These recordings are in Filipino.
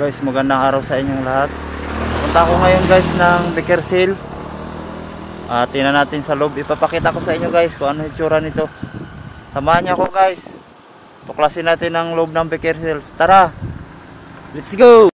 Guys, magandang araw sa inyong lahat. Punta ako ngayon guys ng Becquercil. Tingnan natin sa loob. Ipapakita ko sa inyo guys kung ano yung itsura nito. Samahan niyo ako guys. Tuklasin natin ang loob ng Becquercil. Tara! Let's go!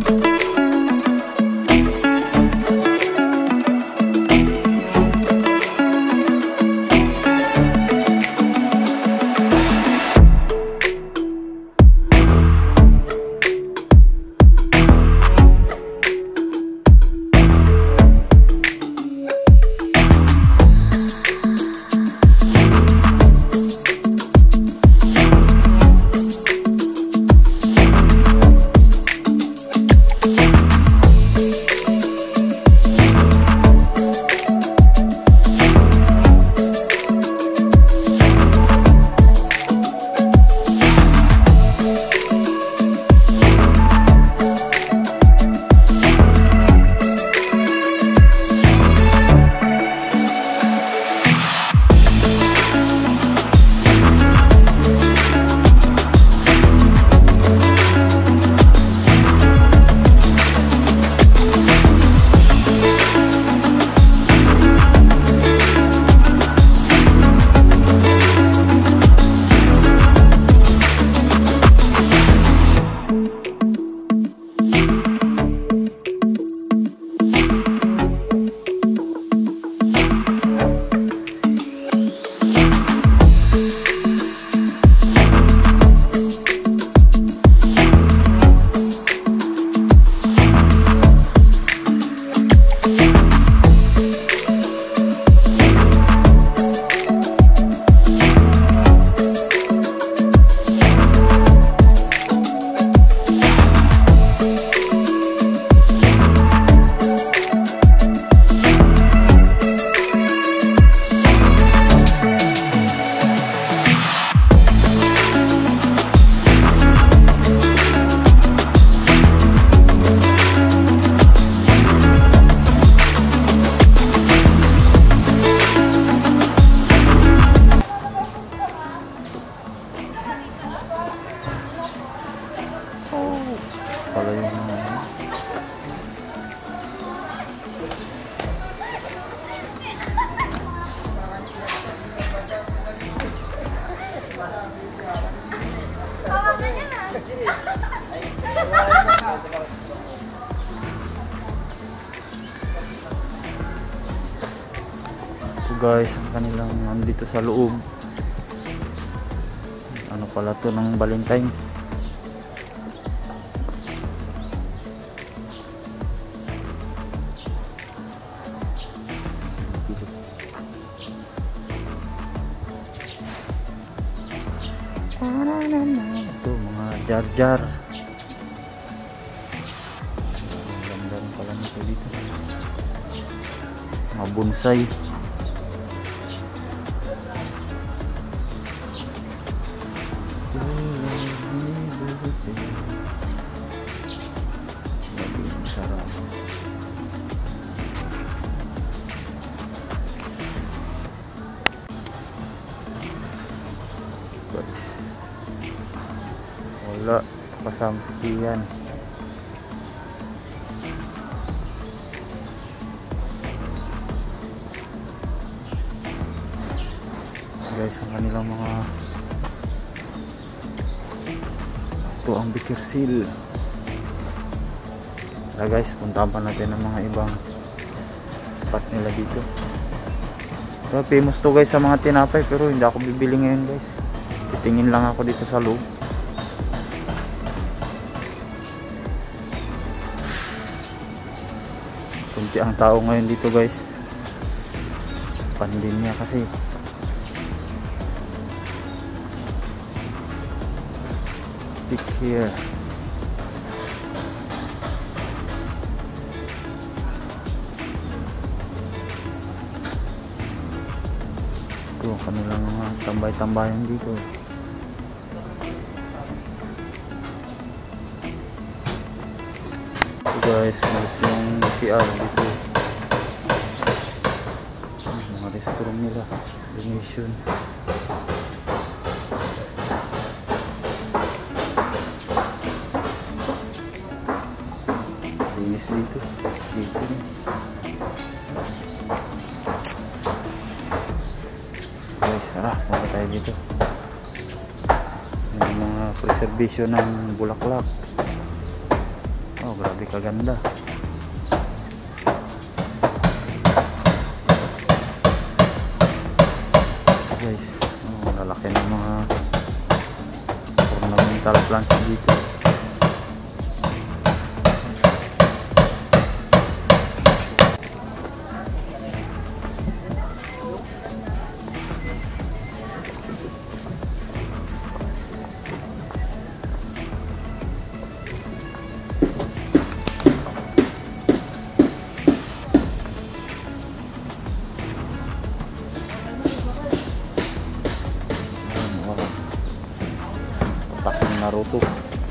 Guys, ang kanilang nandito sa loob. Ano pala to ng Valentine's. Ito mga jar-jar. Ang ganda rin pala nito dito. Mga bonsai. Wala kasama si Kian. Guys, ang kanilang mga ito ang Becquercil. Tara guys, puntahan pa natin ang mga ibang spot nila dito. So, famous to guys sa mga tinapay, pero hindi ako bibili ngayon guys. Titingin lang ako dito sa loob. Kunti ang tao ngayon dito guys. Pandemya kasi. Pick here. Ito ang kanilang mga tambay-tambayan dito. Ito guys, malit yung CR dito. Mga restroom nila. Donation. Tara, punta tayo dito. May mga preservation ng bulaklak. Oh, grabe kaganda. Guys, oh, lalaki ng mga ornamental plants dito. Naruto.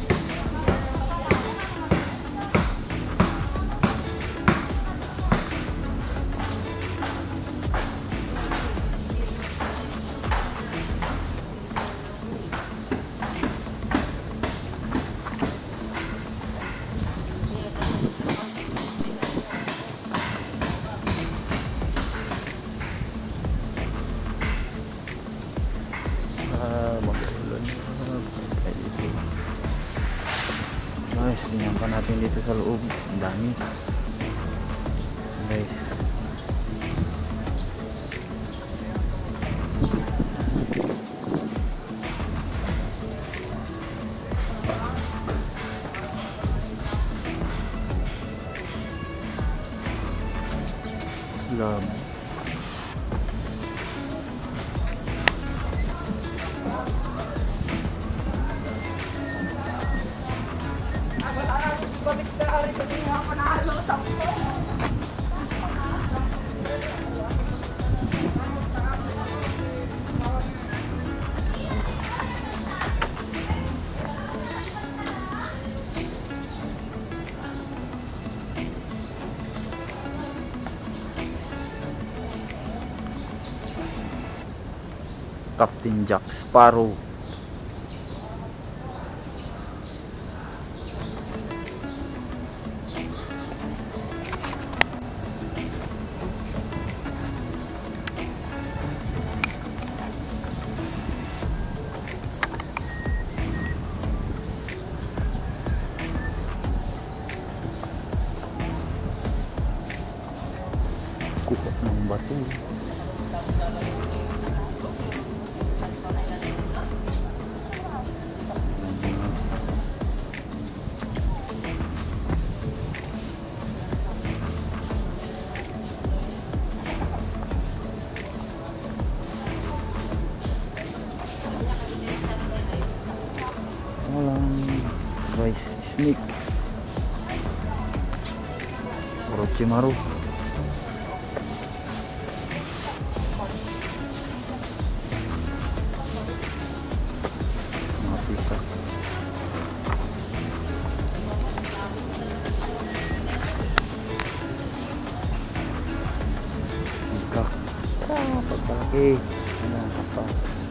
Guys, tingnan pa natin dito sa loob. Ang dami. Guys. Love. Captain Jack Sparrow. Kuha ng batu. Walang guys, snake. Orochimaru. Mapika. Pika. Pagpalaki. Ano, apa?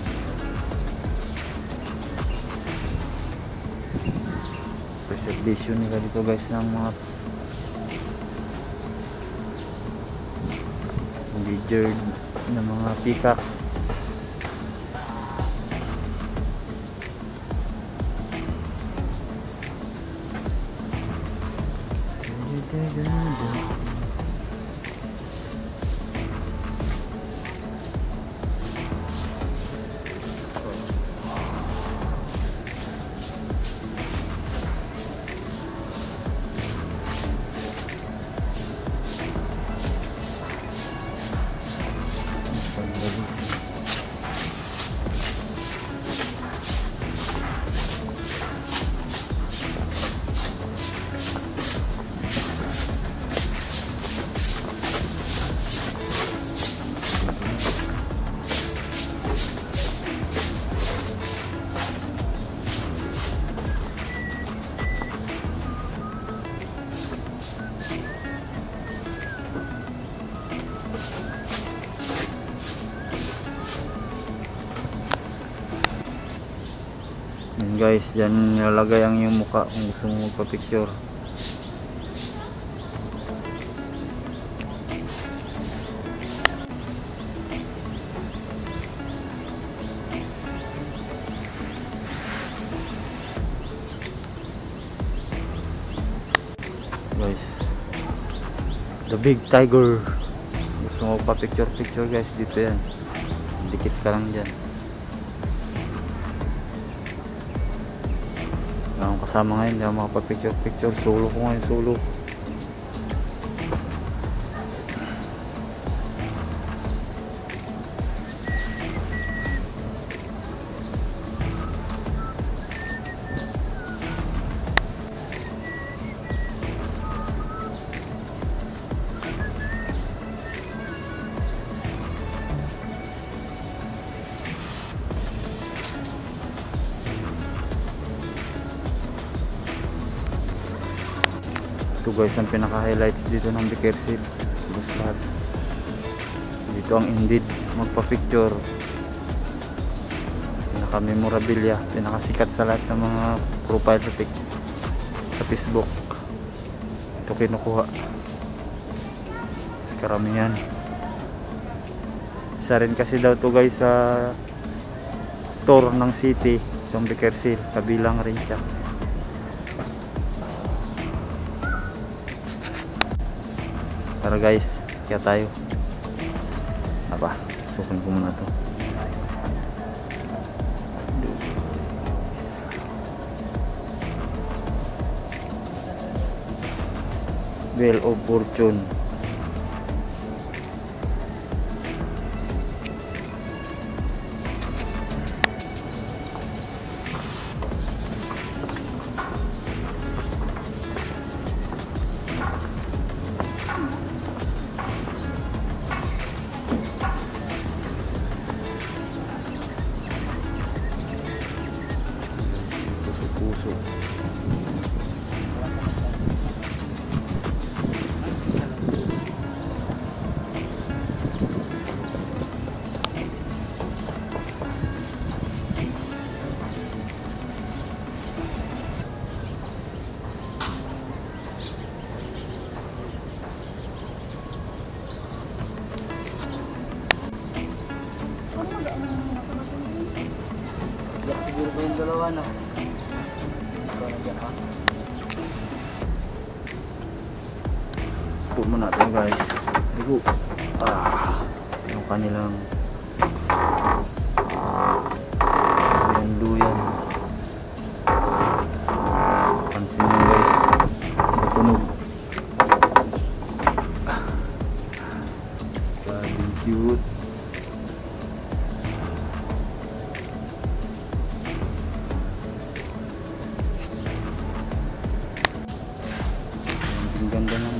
Preservation nila dito guys ng mga endangered na mga peacock. Yan guys, dyan nilalagay ang iyong mukha kung gusto mo magpa-picture. Big Tiger. Gusto mo pa picture guys, dito yan, dikit ka lang dyan. Wala akong kasama ngayon, hindi ako makapag-picture. Solo ko ngayon, solo. Ito guys ang pinaka-highlights dito ng Becquerel. Bus lahat. Dito ang indeed magpa-picture. Pinaka-memorabilia, pinakasikat sa lahat ng mga profile sa Facebook. Ito kinukuha. Mas karamihan. Isa rin kasi daw to guys sa tour ng city, itong Becquerel. Kabilang rin siya. Tara guys, kaya tayo. Apa, sukin ko muna to. Wheel of Fortune. Puso. Siguro pa yung dalawa na. Put mo natin guys. Ligo. Yung kanilang duyan. Pansin nyo guys. Tunog. Grabing cute. Ang ganda ng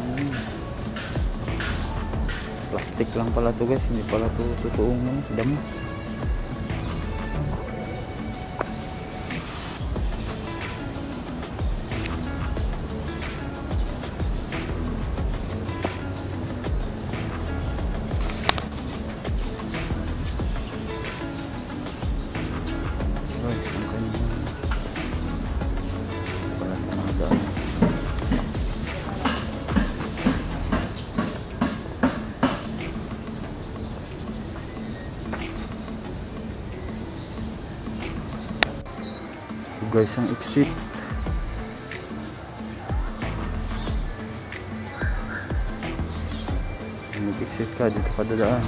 plastic lang pala to guys, hindi pala to totoong damo. Guys, ang kanya pala ito mga damo. Guys, ang exit mag-exit ka, dito ka dadaan.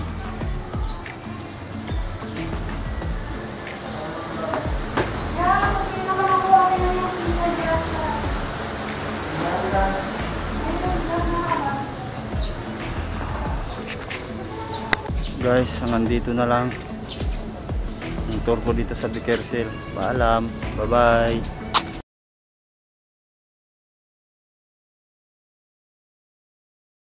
Guys, hanggang dito na lang ang tour ko dito sa Becquerel. Paalam, bye bye.